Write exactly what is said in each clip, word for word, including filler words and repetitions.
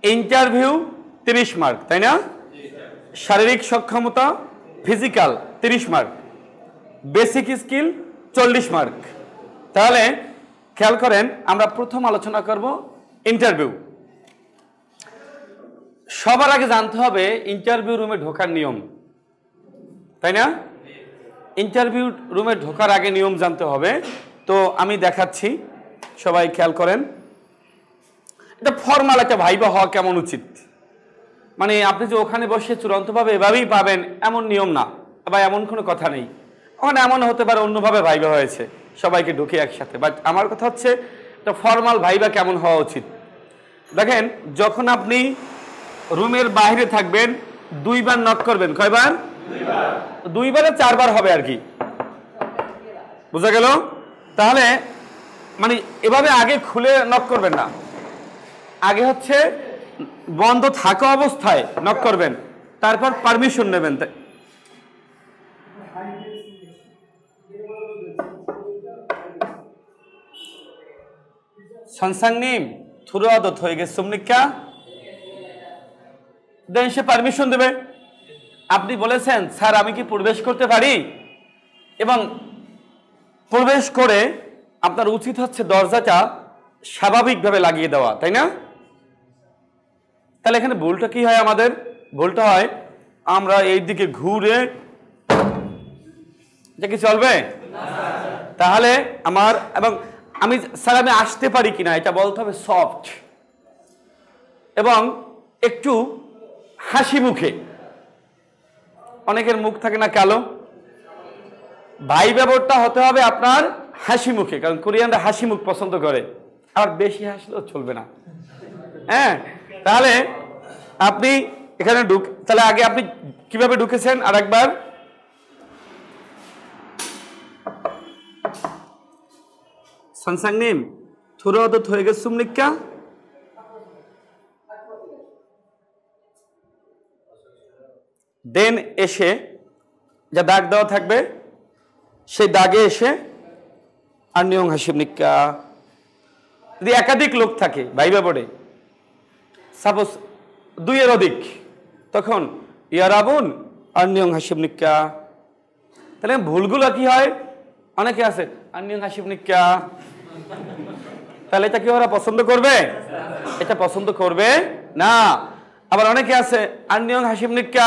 Interview তিরিশ mark, তাই না? শারীরিক সক্ষমতা ফিজিক্যাল তিরিশ মার্ক, বেসিক স্কিল চল্লিশ মার্ক। তাহলে খেয়াল করেন, আমরা প্রথম আলোচনা করব ইন্টারভিউ। সবার আগে জানতে হবে ইন্টারভিউ রুমে ঢোকার নিয়ম, তাই না? ইন্টারভিউ রুমে ঢোকার আগে নিয়ম জানতে হবে। তো আমি দেখাচ্ছি, সবাই খেয়াল করেন। এটা ফর্মাল একটা ভাইবা হওয়া কেমন উচিত, মানে আপনি যে ওখানে বসে চূড়ান্তভাবে এভাবেই পাবেন এমন নিয়ম না, বা এমন কোনো কথা নেই। ওখানে এমন হতে পারে অন্যভাবে ভাইবা হয়েছে, সবাইকে ঢুকে একসাথে। বাট আমার কথা হচ্ছে একটা ফর্মাল ভাইবা কেমন হওয়া উচিত। দেখেন, যখন আপনি রুমের বাইরে থাকবেন দুইবার নক করবেন। কয়বার? দুইবারে চারবার হবে আর কি, বুঝা গেল? তাহলে মানে এভাবে আগে খুলে নক করবেন না, আগে হচ্ছে বন্ধ থাকা অবস্থায় নক করবেন, তারপর পারমিশন নেবেন। সংসাংনিম থুরাদত হয়ে গেছে সুমনিকা দেন সে পারমিশন দেবে। আপনি বলেছেন স্যার আমি কি প্রবেশ করতে পারি, এবং প্রবেশ করে আপনার উচিত হচ্ছে দরজাটা স্বাভাবিকভাবে লাগিয়ে দেওয়া, তাই না? তাহলে এখানে ভুলটা কি হয়? আমাদের ভুলটা হয় আমরা এই দিকে ঘুরে, এটা কি চলবে? তাহলে আমার এবং আমি স্যার আমি আসতে পারি কিনা এটা বলতে হবে সফট এবং একটু হাসি মুখে। অনেকের মুখ থাকে না কালো, ভাই ব্যবহারটা হতে হবে আপনার হাসি মুখে, কারণ কোরিয়ানরা হাসি মুখ পছন্দ করে, আর বেশি হাসলেও চলবে না। হ্যাঁ, তাহলে আপনি এখানে ঢুক, তাহলে আগে আপনি কিভাবে ঢুকেছেন আর একবার সংসাংনিম থুরাদত হয়ে গেছে সুমনিকা দেন এসে যা দাগ দেওয়া থাকবে সেই দাগে এসে আর নিয়ং হাসিবনিকা। যদি একাধিক লোক থাকে ভাইবা বোর্ডে, সাপোজ দুইয়ের অধিক, তখন ইয়ারাবুন আর নিয়ং হাসিবনিকা। তাহলে ভুলগুলো কি হয়? অনেকে আছে আর নিয়ং হাসিবনিকা, তাহলে এটা কি ওরা পছন্দ করবে? এটা পছন্দ করবে না। আবার অনেকে আছে আর নিয়ং হাসিবনিকা,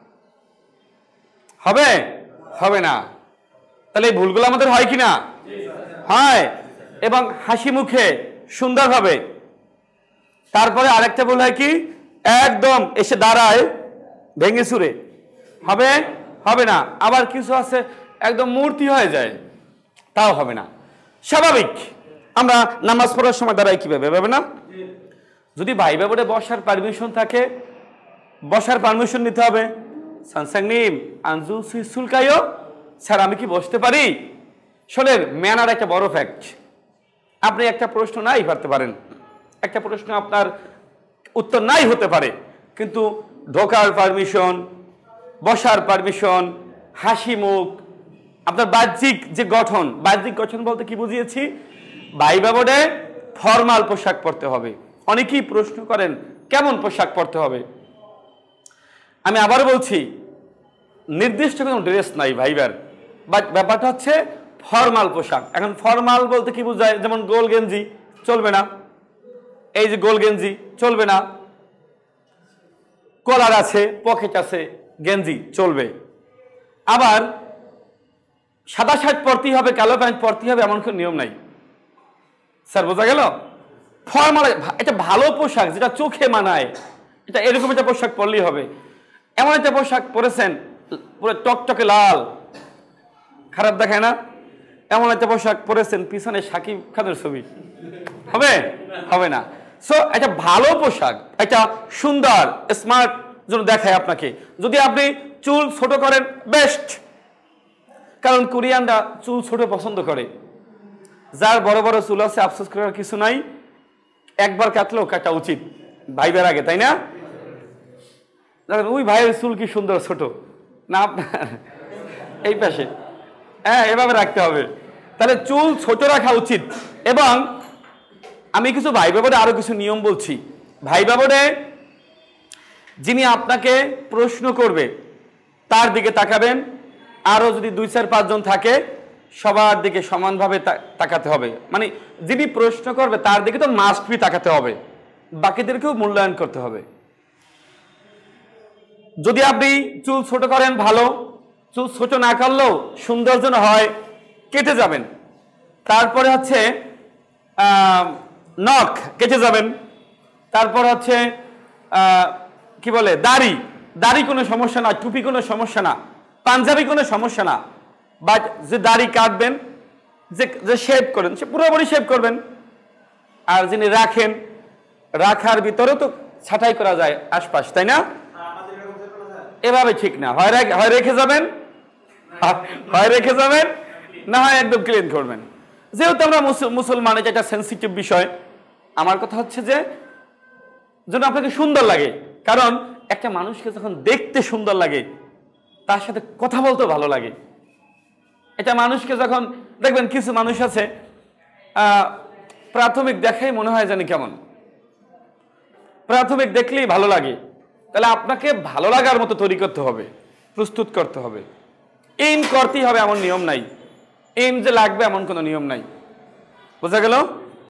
হবে হবে না। তাহলে এই ভুলগুলো আমাদের হয় কিনা? হয়। এবং হাসি মুখে সুন্দরভাবে। তারপরে আরেকটা ভুল হয় কি, একদম এসে দাঁড়ায় ভেঙে চুরে, হবে হবে না। আবার কিছু আছে একদম মূর্তি হয়ে যায়, তাও হবে না। স্বাভাবিক আমরা নামাজ পড়ার সময় দাঁড়াই কিভাবে, ভাবে না? যদি ভাইবা বোর্ডে বসার পারমিশন থাকে, বসার পারমিশন নিতে হবে। সানসাংনিম আনজু সুলকায়ো, স্যার আমি কি বসতে পারি? শোনেন, ম্যানার একটা বড় ফ্যাক্ট। আপনি একটা প্রশ্ন নাই পারতে পারেন, একটা প্রশ্ন আপনার উত্তর নাই হতে পারে, কিন্তু ঢোকার পারমিশন, বসার পারমিশন, হাসি মুখ, আপনার বাহ্যিক যে গঠন, বাহ্যিক গঠন বলতে কি বুঝিয়েছি? ভাইবা বোর্ডে ফর্মাল পোশাক পরতে হবে। অনেকেই প্রশ্ন করেন কেমন পোশাক পরতে হবে। আমি আবার বলছি, নির্দিষ্ট কোনো ড্রেস নাই ভাইবার, বাট ব্যাপারটা হচ্ছে ফর্মাল পোশাক। এখন ফর্মাল বলতে কি বোঝায়? যেমন গোল গেঞ্জি চলবে না, এই যে গোল গেঞ্জি চলবে না, কলার আছে, পকেট আছে, গেঞ্জি চলবে। আবার সাদা শার্ট পরতেই হবে, কালো প্যান্ট পরতেই হবে এমন কোনো নিয়ম নাই। স্যার বোঝা গেল? ফর্মাল এটা ভালো পোশাক, যেটা চোখে মানায়, এটা এরকম একটা পোশাক পরলেই হবে। এমন একটা পোশাক পরেছেন পুরো টকটকে লাল, খারাপ দেখায় না? এমন একটা পোশাক পরেছেন পিছনে শাকিব খানের ছবি, হবে হবে না। সো একটা ভালো পোশাক, একটা সুন্দর স্মার্ট যেন দেখায় আপনাকে। যদি আপনি চুল ছোট করেন বেস্ট, কারণ কোরিয়ানরা চুল ছোট পছন্দ করে। যার বড় বড় চুল আছে আফসোস করার কিছু নাই, একবার কাটলেও কাটা উচিত ভাইবের আগে, তাই না? ওই ভাইয়ের চুল কি সুন্দর ছোট না আপনার এই পাশে, হ্যাঁ এভাবে রাখতে হবে। তাহলে চুল ছোট রাখা উচিত। এবং আমি কিছু ভাই ব্যাপারে আরো কিছু নিয়ম বলছি, ভাইবা বোর্ডে যিনি আপনাকে প্রশ্ন করবে তার দিকে তাকাবেন, আরো যদি দুই চার পাঁচজন থাকে সবার দিকে সমানভাবে তাকাতে হবে। মানে যিনি প্রশ্ন করবে তার দিকে তো মাস্ট বি তাকাতে হবে, বাকিদেরকেও মূল্যায়ন করতে হবে। যদি আপনি চুল ছোট করেন ভালো, চুল ছোট না করলেও সৌন্দর্য হয়, কেটে যাবেন। তারপরে হচ্ছে নখ কেটে যাবেন। তারপর হচ্ছে কি বলে দাড়ি, দাড়ি কোনো সমস্যা না, টুপি কোনো সমস্যা না, পাঞ্জাবি কোনো সমস্যা না। বাট যে দাড়ি কাটবেন, যে যে শেভ করেন সে পুরোপুরি শেভ করবেন। আর যিনি রাখেন, রাখার ভিতরেও তো ছাঁটাই করা যায় আশপাশ, তাই না? এভাবে ঠিক না, হয় হয় রেখে যাবেন, হয় রেখে যাবেন, না হয় একদম ক্লিন করবেন। যেহেতু আমরা মুসলমান, এটা একটা সেন্সিটিভ বিষয়। আমার কথা হচ্ছে যে যেন আপনাকে সুন্দর লাগে, কারণ একটা মানুষকে যখন দেখতে সুন্দর লাগে তার সাথে কথা বলতে ভালো লাগে। এটা মানুষকে যখন দেখবেন, কিছু মানুষ আছে প্রাথমিক দেখাই মনে হয় জানি কেমন, প্রাথমিক দেখলেই ভালো লাগে। তাহলে আপনাকে ভালো লাগার মতো তৈরি করতে হবে, প্রস্তুত করতে হবে। এইম করতেই হবে এমন নিয়ম নাই, এইম যে লাগবে এমন কোনো নিয়ম নাই। বোঝা গেল?